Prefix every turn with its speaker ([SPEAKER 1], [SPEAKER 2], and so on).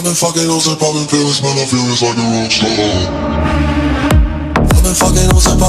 [SPEAKER 1] I've been fucking hoes and popping pills, man, I feel it's like a rock star.